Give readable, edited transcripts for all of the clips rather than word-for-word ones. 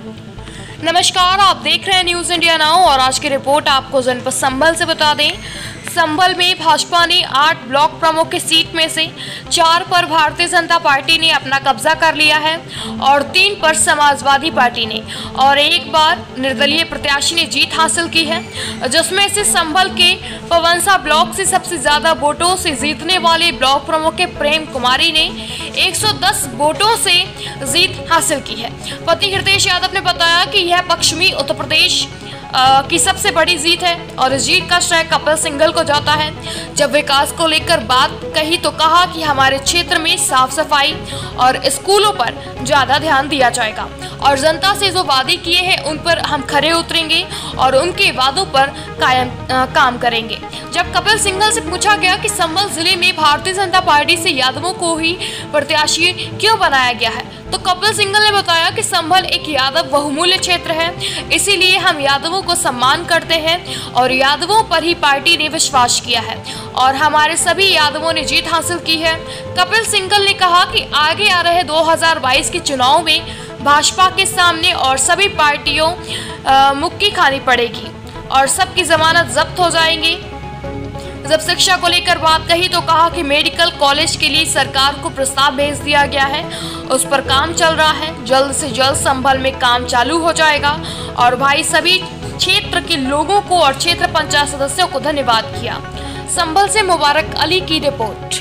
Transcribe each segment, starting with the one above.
नमस्कार, आप देख रहे हैं न्यूज इंडिया नाउ और आज की रिपोर्ट आपको जनपद संभल से बता दें। संभल में भाजपा ने 8 ब्लॉक प्रमुख की सीट में से 4 पर भारतीय जनता पार्टी ने अपना कब्जा कर लिया है और 3 पर समाजवादी पार्टी ने और 1 बार निर्दलीय प्रत्याशी ने जीत हासिल की है, जिसमें से संभल के पवनसा ब्लॉक से सबसे ज्यादा वोटों से जीतने वाले ब्लॉक प्रमुख के प्रेम कुमारी ने 110 वोटों से जीत हासिल की है। पति हृदय यादव ने बताया कि यह पश्चिमी उत्तर प्रदेश की सबसे बड़ी जीत है और इस जीत का श्रेय कपिल सिंघल को जाता है। जब विकास को लेकर बात कही तो कहा कि हमारे क्षेत्र में साफ सफाई और स्कूलों पर ज्यादा ध्यान दिया जाएगा और जनता से जो वादे किए हैं उन पर हम खरे उतरेंगे और उनके वादों पर काम करेंगे। जब कपिल सिंघल से पूछा गया कि संभल जिले में भारतीय जनता पार्टी से यादवों को ही प्रत्याशी क्यों बनाया गया है, तो कपिल सिंघल ने बताया कि संभल एक यादव बहुमूल्य क्षेत्र है, इसीलिए हम यादवों को सम्मान करते हैं और यादवों पर ही पार्टी ने विश्वास किया है और हमारे सभी यादवों ने जीत हासिल की है। कपिल सिंघल ने कहा कि आगे आ रहे 2022 के चुनाव में भाजपा के सामने और सभी पार्टियों मुक्की खानी पड़ेगी और सबकी जमानत जब्त हो जाएंगी। जब शिक्षा को लेकर बात कही तो कहा कि मेडिकल कॉलेज के लिए सरकार को प्रस्ताव भेज दिया गया है, उस पर काम चल रहा है, जल्द से जल्द संभल में काम चालू हो जाएगा और भाई सभी क्षेत्र के लोगों को और क्षेत्र पंचायत सदस्यों को धन्यवाद किया। संभल से मुबारक अली की रिपोर्ट।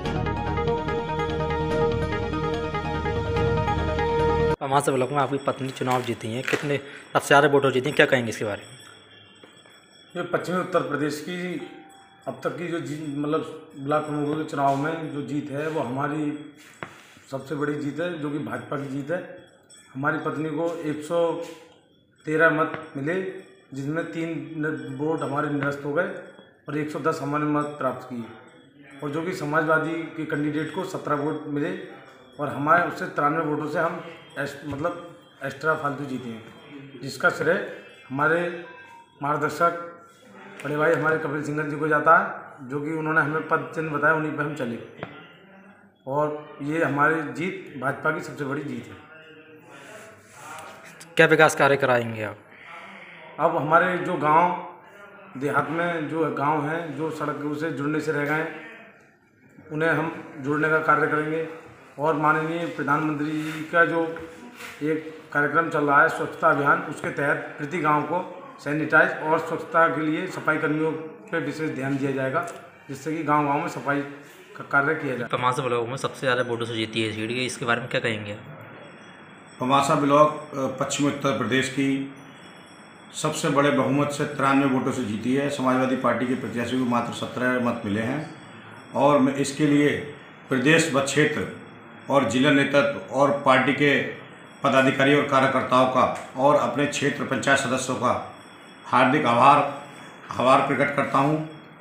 पवनसा ब्लॉक में आपकी पत्नी चुनाव जीती हैं, कितने सबसे ज़्यादा वोटर जीती हैं, क्या कहेंगे इसके बारे में? ये पश्चिमी उत्तर प्रदेश की अब तक की जो मतलब ब्लॉक प्रमुखों के चुनाव में जो जीत है वो हमारी सबसे बड़ी जीत है, जो कि भाजपा की जीत है। हमारी पत्नी को 113 मत मिले, जिसमें 3 वोट हमारे निरस्त हो गए और 110 हमारे मत प्राप्त किए और जो कि समाजवादी के कैंडिडेट को 17 वोट मिले और हमारे उससे 93 वोटों से हम एक्स्ट्रा फालतू जीते हैं, जिसका श्रेय हमारे मार्गदर्शक बड़े भाई हमारे कपिल सिंघल जी को जाता है, जो कि उन्होंने हमें पद चिन्ह बताया, उन्हीं पर हम चले और ये हमारी जीत भाजपा की सबसे बड़ी जीत है। क्या विकास कार्य कराएंगे आप? अब हमारे जो गांव देहात में जो गांव हैं जो सड़कों से जुड़ने से रह गए उन्हें हम जोड़ने का कार्य करेंगे और माननीय प्रधानमंत्री जी का जो एक कार्यक्रम चल रहा है स्वच्छता अभियान, उसके तहत प्रति गाँव को सैनिटाइज और स्वच्छता के लिए सफाई कर्मियों पे विशेष ध्यान दिया जाएगा, जिससे कि गांव-गांव में सफाई का कार्य किया जाए। पवनसा ब्लॉक में सबसे ज़्यादा वोटों से जीती है सीट, इसके बारे में क्या कहेंगे? पवनसा ब्लॉक पश्चिमी उत्तर प्रदेश की सबसे बड़े बहुमत से 93 वोटों से जीती है। समाजवादी पार्टी के प्रत्याशी को मात्र 17 मत मिले हैं और मैं इसके लिए प्रदेश व क्षेत्र और जिला नेतृत्व और पार्टी के पदाधिकारी और कार्यकर्ताओं का और अपने क्षेत्र पंचायत सदस्यों का हार्दिक आभार प्रकट करता हूं।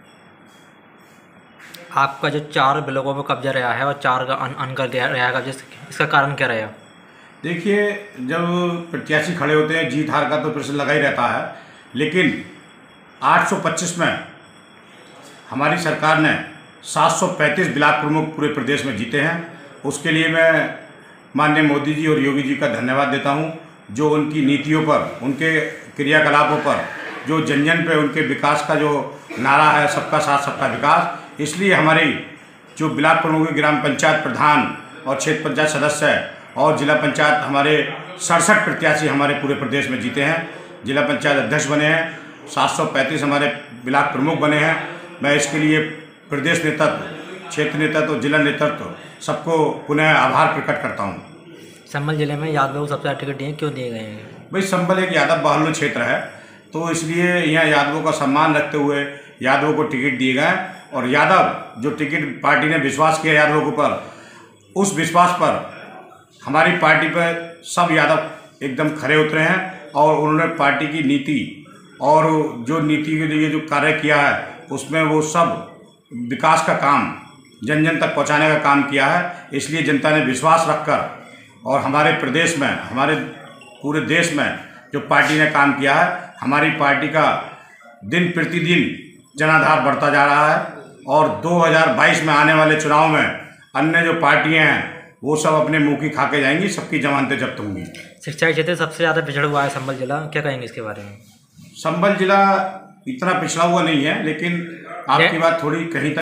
आपका जो 4 ब्लॉकों में कब्जा रहा है और 4 का अनकर रहा है, इसका कारण क्या रहा? देखिए, जब प्रत्याशी खड़े होते हैं जीत हार का तो प्रश्न लगा ही रहता है, लेकिन 825 में हमारी सरकार ने 735 ब्लॉक प्रमुख पूरे प्रदेश में जीते हैं। उसके लिए मैं माननीय मोदी जी और योगी जी का धन्यवाद देता हूं, जो उनकी नीतियों पर, उनके क्रियाकलापों पर, जो जन जन पे उनके विकास का जो नारा है सबका साथ सबका विकास, इसलिए हमारी जो ब्लॉक प्रमुख ग्राम पंचायत प्रधान और क्षेत्र पंचायत सदस्य और जिला पंचायत हमारे 67 प्रत्याशी हमारे पूरे प्रदेश में जीते हैं। जिला पंचायत अध्यक्ष बने हैं, 735 हमारे ब्लॉक प्रमुख बने हैं। मैं इसके लिए प्रदेश नेतृत्व, क्षेत्र नेतृत्व, जिला नेतृत्व सबको पुनः आभार प्रकट करता हूँ। संभल जिले में यादवों को सबसे ज़्यादा टिकट दिए, क्यों दिए गए हैं? भाई, संभल एक यादव बहुल्य क्षेत्र है, तो इसलिए यहाँ यादवों का सम्मान रखते हुए यादवों को टिकट दिए गए और यादव जो टिकट पार्टी ने विश्वास किया यादवों के ऊपर, उस विश्वास पर हमारी पार्टी पर सब यादव एकदम खरे उतरे हैं और उन्होंने पार्टी की नीति और जो नीति के लिए जो कार्य किया है उसमें वो सब विकास का काम जन जन तक पहुंचाने का काम किया है। इसलिए जनता ने विश्वास रखकर और हमारे प्रदेश में, हमारे पूरे देश में जो पार्टी ने काम किया है, हमारी पार्टी का दिन प्रतिदिन जनाधार बढ़ता जा रहा है और 2022 में आने वाले चुनाव में अन्य जो पार्टियां हैं वो सब अपने मुँह की खा के जाएंगी, सबकी जमानतें जब्त होंगी। शिक्षा के क्षेत्र में सबसे ज़्यादा पिछड़ा हुआ है संभल जिला, क्या कहेंगे इसके बारे में? संभल जिला इतना पिछड़ा हुआ नहीं है, लेकिन आपकी बात थोड़ी कहीं तक